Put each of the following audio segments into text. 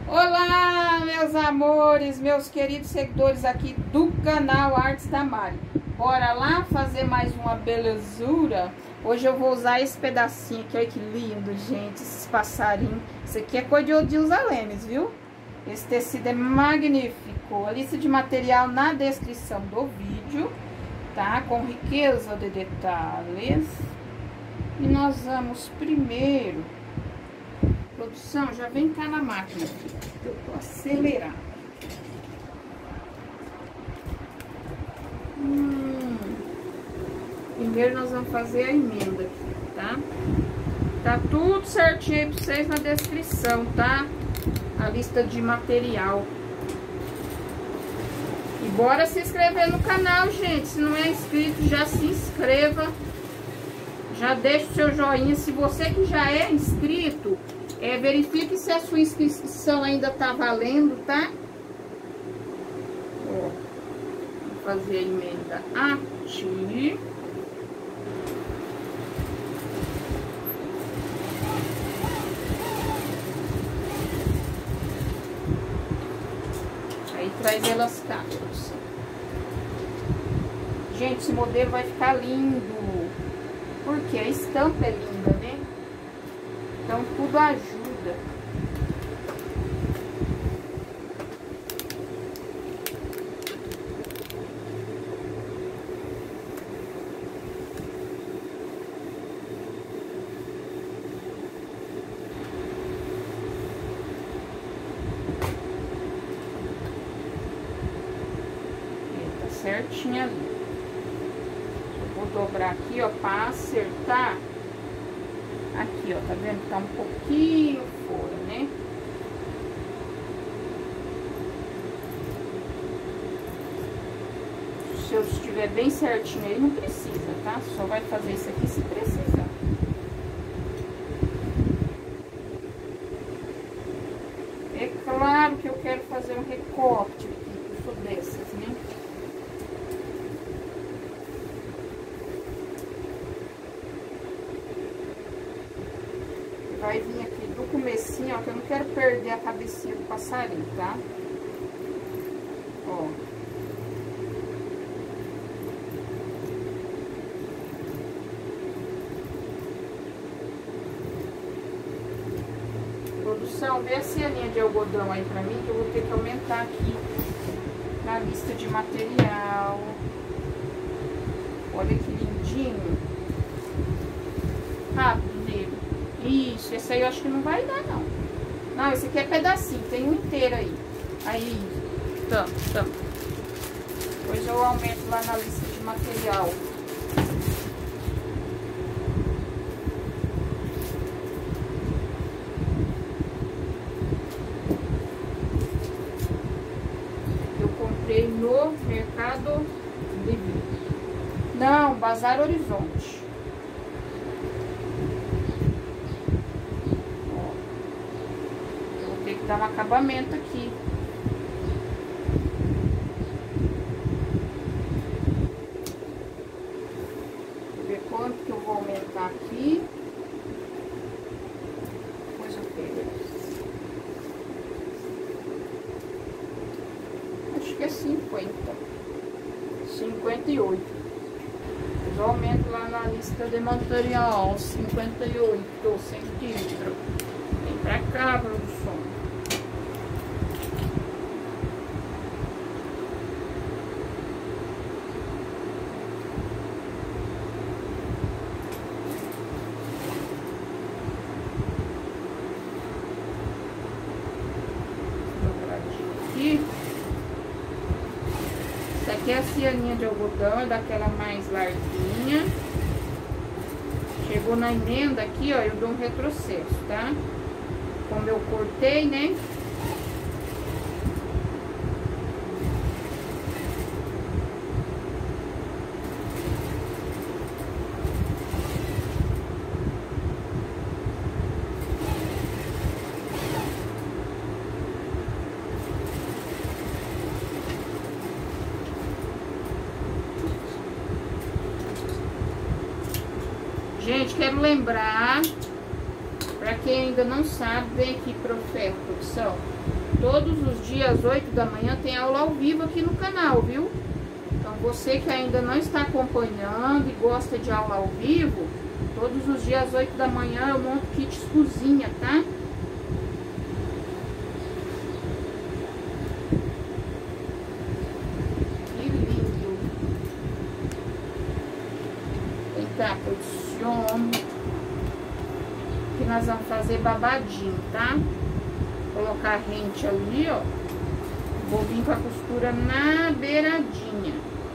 Olá, meus amores, meus queridos seguidores aqui do canal Artes da Mari. Bora lá fazer mais uma belezura. Hoje eu vou usar esse pedacinho aqui, olha que lindo, gente, esses passarinhos. Isso aqui é coisa de Odilza Lemes, viu? Esse tecido é magnífico. A lista de material na descrição do vídeo, tá? Com riqueza de detalhes. E nós vamos primeiro... Produção, já vem cá na máquina aqui, eu tô acelerando. Primeiro nós vamos fazer a emenda aqui, tá? Tá tudo certinho aí pra vocês na descrição, tá? A lista de material. E bora se inscrever no canal, gente. Se não é inscrito, já se inscreva. Já deixa o seu joinha. Se você que já é inscrito... verifique se a sua inscrição ainda tá valendo, tá? Ó, vou fazer a emenda aqui. Aí traz elas cá. Gente, esse modelo vai ficar lindo. Porque a estampa é linda, né? Então, tudo ajuda. Tá certinho ali. Eu vou dobrar aqui, ó, pra acertar. Aqui, ó, tá vendo? Tá um pouquinho fora, né? Se eu estiver bem certinho aí, não precisa, tá? Só vai fazer isso aqui se precisar. É claro que eu quero fazer um recorte aqui, eu sou dessas, né? Vai vir aqui do comecinho, ó, que eu não quero perder a cabecinha do passarinho, tá? Ó. Produção, vê essa linha de algodão aí pra mim, que eu vou ter que aumentar aqui na lista de material. Olha que lindinho. Rápido nele. Isso, esse aí eu acho que não vai dar, não. Não, esse aqui é pedacinho, tem um inteiro aí. Aí, tampa. Depois eu aumento lá na lista de material. Eu comprei no Mercado Livre. Não, Bazar Horizonte. Dar um acabamento aqui. Vou ver quanto que eu vou aumentar aqui. Depois eu pego. Acho que é 50. 58. Eu aumento lá na lista de material. 58 centímetros. Vem pra cá, produção. Essa aqui é a cianinha de algodão, é daquela mais larguinha. Chegou na emenda aqui, ó, eu dou um retrocesso, tá? Como eu cortei, né? Gente, quero lembrar, pra quem ainda não sabe, vem aqui pro Ferro Produção. Todos os dias, 8 da manhã, tem aula ao vivo aqui no canal, viu? Então, você que ainda não está acompanhando e gosta de aula ao vivo, todos os dias, 8 da manhã, eu monto kits cozinha, tá? Que lindo! Eita, produção! Que nós vamos fazer babadinho, tá? Colocar a rente ali, ó. Vou vir com a costura na beiradinha.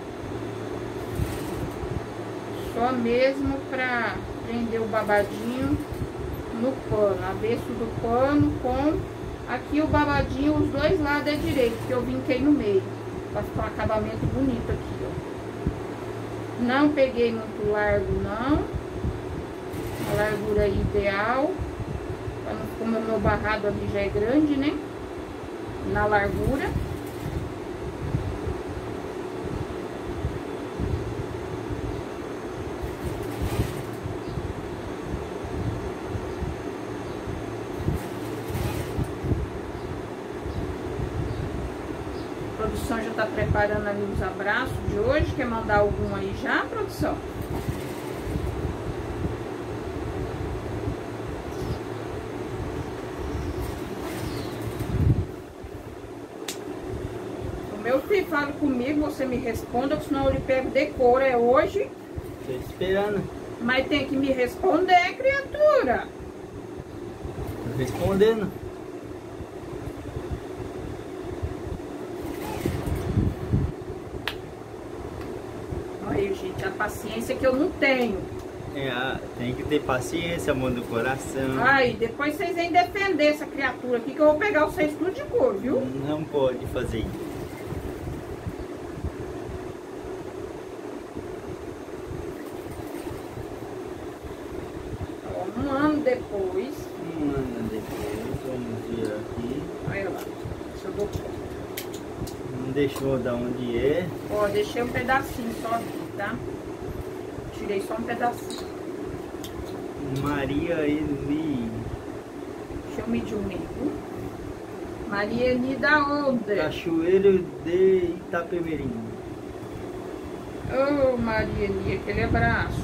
Só mesmo pra prender o babadinho no pano. Avesso do pano com aqui o babadinho, os dois lados é direito, que eu vinquei no meio. Pra ficar um acabamento bonito aqui, ó. Não peguei muito largo, não. A largura ideal. Como o meu barrado ali já é grande, né? Na largura. A produção já tá preparando ali os abraços de hoje. Quer mandar algum aí já, produção? Meu filho, fala comigo, você me responda, senão eu lhe pego decoro. É hoje? Tô esperando. Mas tem que me responder, criatura. Tô respondendo. Olha, gente, a paciência que eu não tenho. É, tem que ter paciência, amor do coração. Ai, depois vocês vêm defender essa criatura aqui, que eu vou pegar vocês tudo de cor, viu? Não pode fazer isso. Um ano depois, Vamos ver aqui. olha lá, se eu dou conta. Não deixou da onde é. Ó, deixei um pedacinho só aqui, tá? Tirei só um pedacinho. Maria Eli. Deixa eu medir o meio. Maria Eli da onde? Cachoeiro de Itapemirim. Ô, Maria Eli, aquele abraço.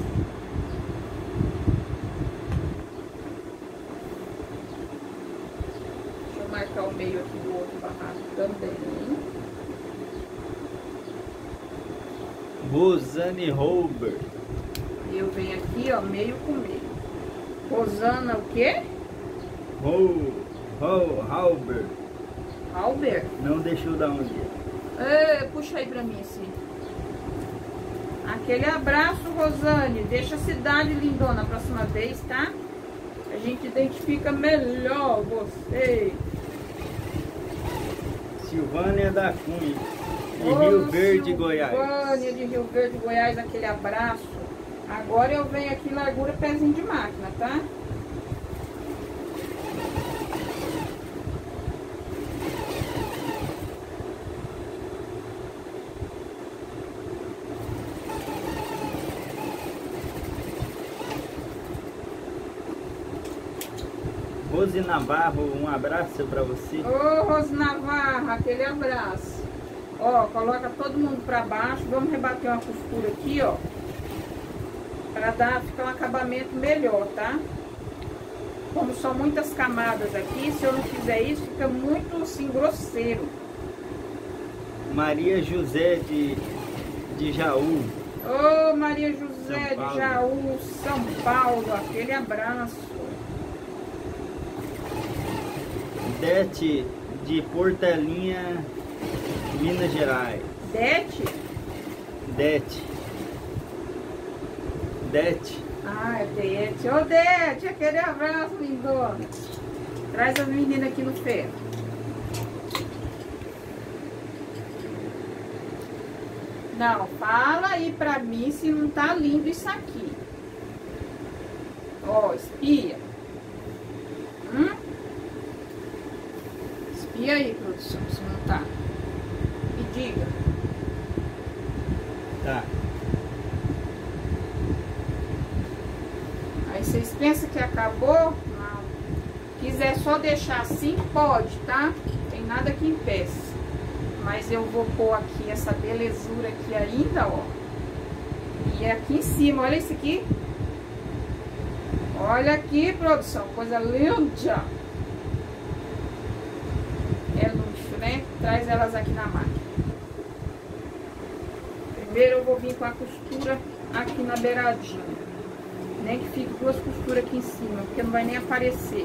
Deixa eu marcar o meio aqui do outro barraco também. Rosane Holber. Eu venho aqui, ó, meio com meio. Rosana o quê? Halber. Albert? Não deixou da onde é. Puxa aí pra mim, assim. Aquele abraço, Rosane. Deixa a cidade lindona a próxima vez, tá? A gente identifica melhor você. Silvânia da Cunha, de Ô, Rio Verde, Goiás. Silvânia de Rio Verde, Goiás, aquele abraço. Agora eu venho aqui, largura pezinho de máquina, tá? Rose Navarro, um abraço pra você. Ô, Rose Navarra, aquele abraço. Ó, coloca todo mundo pra baixo. Vamos rebater uma costura aqui, ó. Pra ficar um acabamento melhor, tá? Como são muitas camadas aqui, se eu não fizer isso, fica muito, assim, grosseiro. Maria José de Jaú. Ô, Maria José São de Jaú, São Paulo, aquele abraço. Dete de Portelinha, Minas Gerais. Dete? Dete. Ah, é Dete. Ô, Dete, aquele abraço, lindona. Traz as meninas aqui no ferro. Não, fala aí pra mim se não tá lindo isso aqui. Ó, espia. Espia aí, produção, se não tá. Me diga. Tá. Aí vocês pensam que acabou? Não. Quiser só deixar assim, pode, tá? Tem nada que impeça. Mas eu vou pôr aqui essa belezura aqui ainda, ó. E aqui em cima, olha isso aqui. Olha aqui, produção, coisa linda. É luxo, né? Traz elas aqui na máquina. Primeiro eu vou vir com a costura aqui na beiradinha. Nem que fique duas costuras aqui em cima, porque não vai nem aparecer.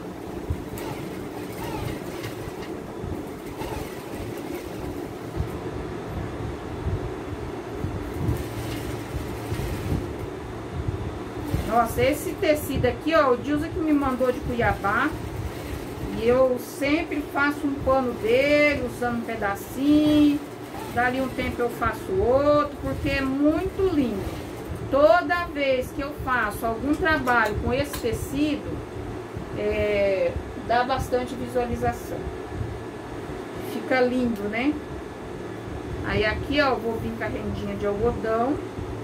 Nossa, esse tecido aqui, ó, o Dilza que me mandou de Cuiabá. E eu sempre faço um pano dele, usando um pedacinho. Dali um tempo eu faço outro, porque é muito lindo. Toda vez que eu faço algum trabalho com esse tecido, dá bastante visualização. Fica lindo, né? Aí aqui, ó, eu vou vir com a rendinha de algodão.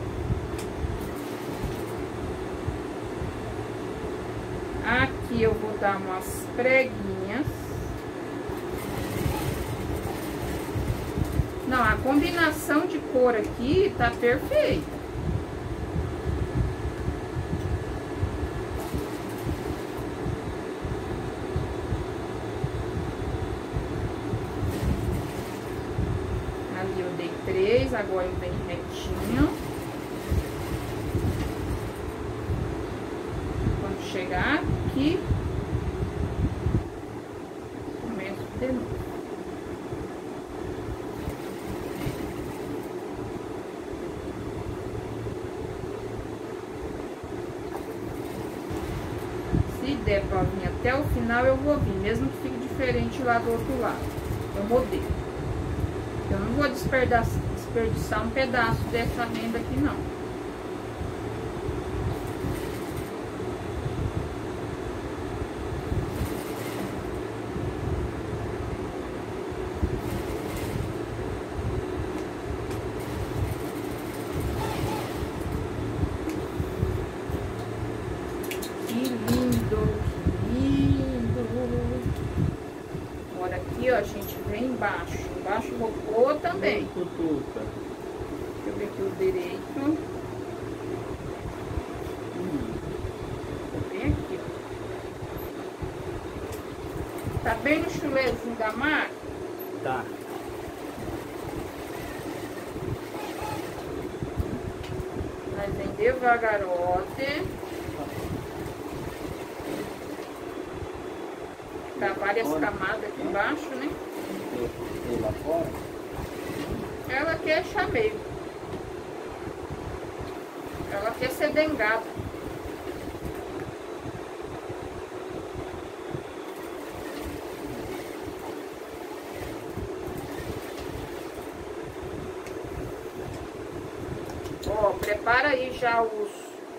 Aqui eu vou dar umas preguinhas. Não, a combinação de cor aqui tá perfeita. Ali eu dei 3, agora eu venho retinho. Quando chegar aqui, começo de novo. Se der pra vir até o final, eu vou vir, mesmo que fique diferente lá do outro lado. Eu modelo. Eu não vou desperdiçar um pedaço dessa renda aqui, não. A gente vem embaixo vou pôr também. Deixa eu ver aqui o direito. Bem aqui, ó. Tá bem no chulezinho da máquina? Tá. Mas vem devagarote. Tá várias camadas aqui embaixo, né? E lá fora? Ela quer chameio. Ela quer ser dengada. Ó, prepara aí já os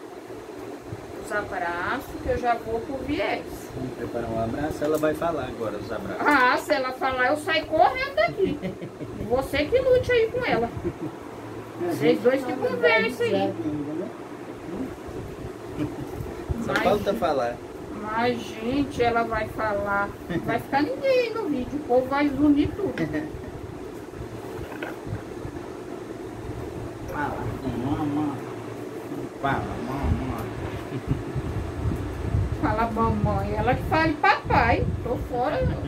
abraços, que eu já vou pro viés. Vamos preparar um abraço, ela vai falar agora os abraços. Ah, se ela falar, eu saio correndo daqui. Você que lute aí com ela. Vocês dois que conversem aí. Só falta falar. Mas, gente, ela vai falar. Não vai ficar ninguém aí no vídeo. O povo vai unir tudo. Fala, mamãe. Fala, mamãe. Fala mamãe. Ela que fala papai. Tô fora, não.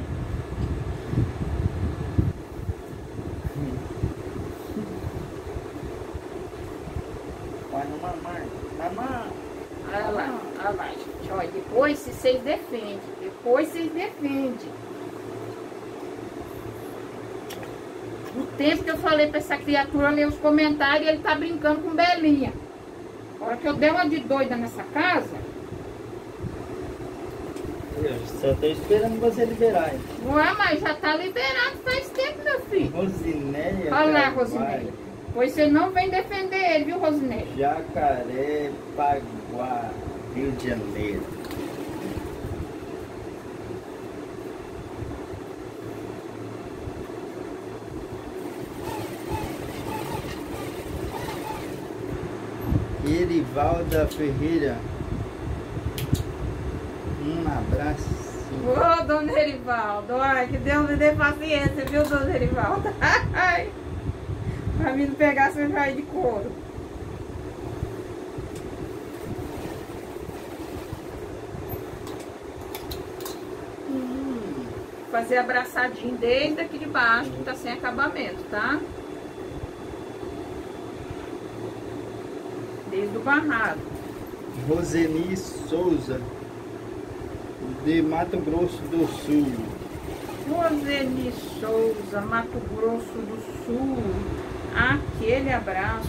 Fala, mamãe. Mamãe. Olha lá, gente. Olha, depois vocês defendem. Depois vocês defendem. O tempo que eu falei pra essa criatura ler os comentários, ele tá brincando com Belinha. A hora que eu dei uma de doida nessa casa... Eu só tô esperando você liberar. Ué, mas já tá liberado faz tempo, meu filho. Rosinéia. Olha lá, Rosinéia. Pois você não vem defender ele, viu, Rosinéia? Jacarepaguá, Rio de Janeiro. Erivalda Ferreira. Um abraço. Ô, dona Erivaldo, ai, que Deus me dê paciência, viu, dona Erivaldo? Ai, pra mim não pegar seu joia de couro. Fazer abraçadinho desde aqui de baixo, que tá sem acabamento, tá? Desde o barrado. Roseni Souza, de Mato Grosso do Sul. Roseni Souza, Mato Grosso do Sul. Aquele abraço.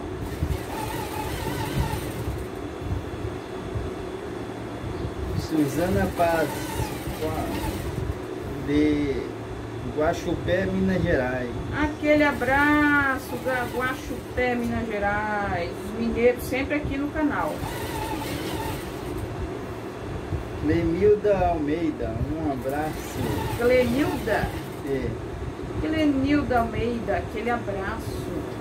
Suzana Paz, de Guaxupé, Minas Gerais. Aquele abraço da Guaxupé, Minas Gerais. Os mineiros sempre aqui no canal. Clemilda Almeida, um abraço. Clemilda? É. Clemilda Almeida, aquele abraço.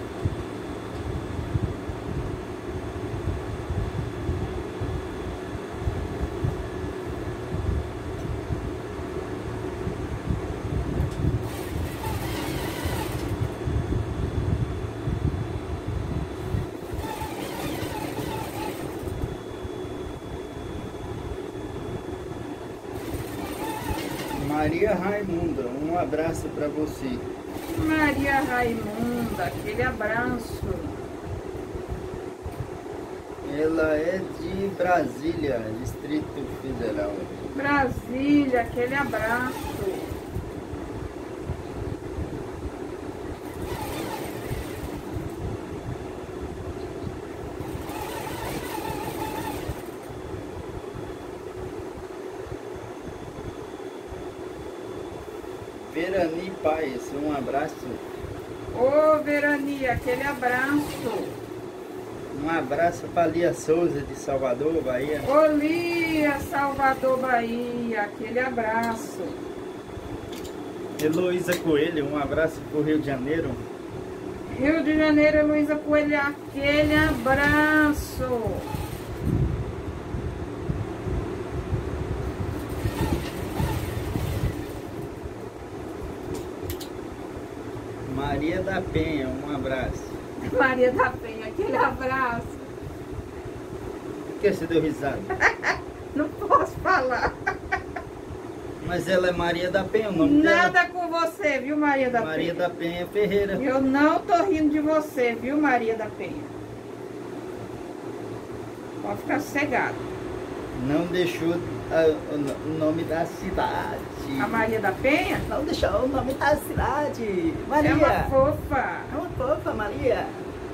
Maria Raimunda, um abraço para você. Maria Raimunda, aquele abraço. Ela é de Brasília, Distrito Federal. Brasília, aquele abraço. Verani Paes, um abraço. Ô, Verani, aquele abraço. Um abraço para Lia Souza, de Salvador, Bahia. Ô, Lia, Salvador, Bahia, aquele abraço. Heloísa Coelho, um abraço para o Rio de Janeiro. Rio de Janeiro, Heloísa Coelho, aquele abraço. Maria da Penha, um abraço. Maria da Penha, aquele abraço. Por que você deu risada? Não posso falar. Mas ela é Maria da Penha, o nome Nada dela? com você, viu, Maria da Maria Penha? da Penha Ferreira. Eu não tô rindo de você, viu, Maria da Penha? Pode ficar sossegado. Não deixou o nome da cidade. A Maria da Penha Não deixou o nome da cidade. Maria. é uma fofa. É uma fofa, Maria.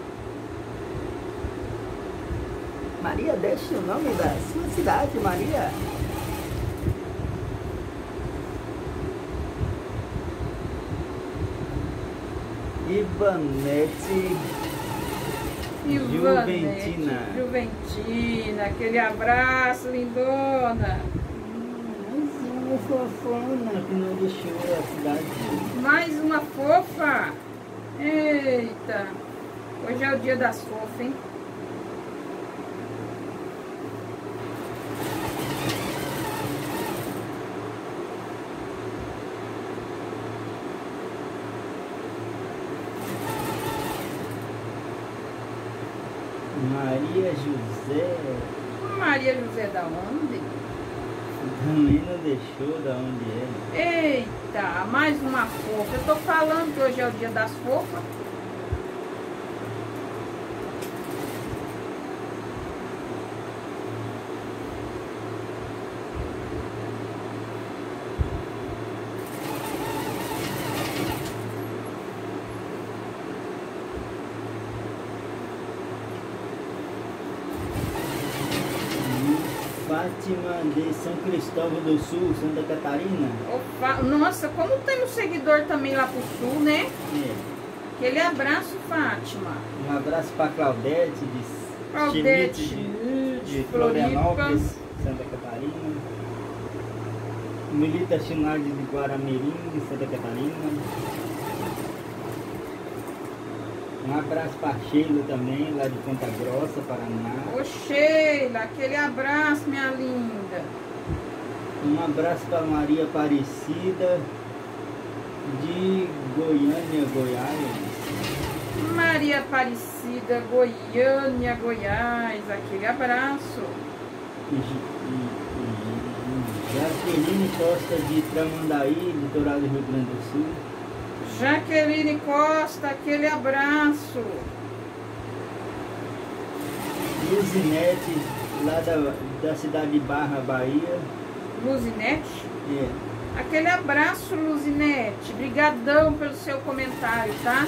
Maria, deixa o nome da sua cidade, Maria. Ivanete Juventina. Juventina, aquele abraço, lindona. Mais uma fofona que não deixou a cidade. Mais uma fofa. Eita. Hoje é o dia das fofas, hein? Maria José. Maria José da onde? Também não deixou da onde é. Eita, mais uma fofa. Eu tô falando que hoje é o dia das fofas. Fátima de São Cristóvão do Sul, Santa Catarina. Opa, nossa, como temos seguidor também lá pro sul, né? É. Aquele abraço, Fátima. Um abraço para Claudete Claudete de Florianópolis, Santa Catarina. Milita Chinardi de Guaramirim, de Santa Catarina. Um abraço para Sheila também, lá de Ponta Grossa, Paraná. Ô Sheila, aquele abraço, minha linda. Um abraço para Maria Aparecida de Goiânia, Goiás. Maria Aparecida, Goiânia, Goiás. Aquele abraço. Jaqueline Costa de Tramandaí, litoral do Rio Grande do Sul. Jaqueline Costa, aquele abraço. Luzinete, lá da cidade de Barra, Bahia. Luzinete? É. Aquele abraço, Luzinete. Brigadão pelo seu comentário, tá?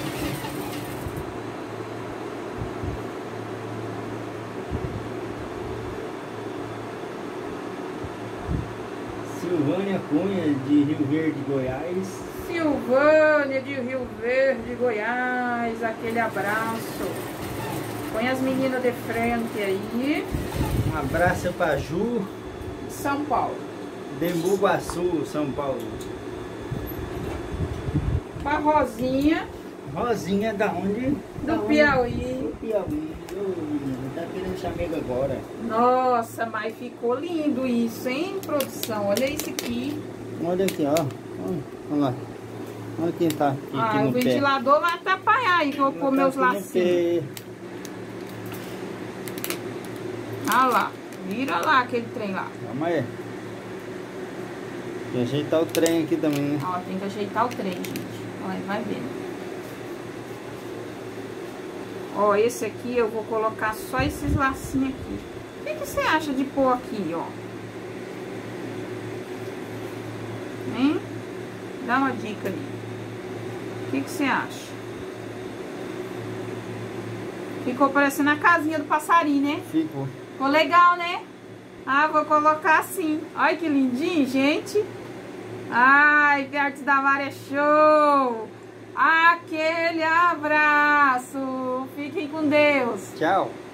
Silvânia Cunha, de Rio Verde, Goiás. Silvânia de Rio Verde, Goiás, aquele abraço. Põe as meninas de frente aí. Um abraço para Ju. São Paulo. Dembuguaçu, São Paulo. Pra Rosinha. Rosinha, da onde? Do Piauí. Do Piauí. Ô, menina, tá querendo chamego agora. Nossa, mas ficou lindo isso, hein, produção? Olha isso aqui. Olha aqui, ó. Olha lá. Olha quem tá aqui, aqui no o ventilador vai atrapalhar aí, que eu vou pôr meus lacinhos. Olha lá. Vira lá aquele trem lá. Calma aí. Tem que ajeitar o trem aqui também, né? Ó, tem que ajeitar o trem, gente. Olha, vai vendo. Ó, esse aqui eu vou colocar só esses lacinhos aqui. O que você acha de pôr aqui, ó? Hein? Dá uma dica ali. O que você acha? Ficou parecendo a casinha do passarinho, né? Ficou. Ficou legal, né? Ah, vou colocar assim. Olha que lindinho, gente. Ai, Artes da Mari é show. Aquele abraço. Fiquem com Deus. Tchau.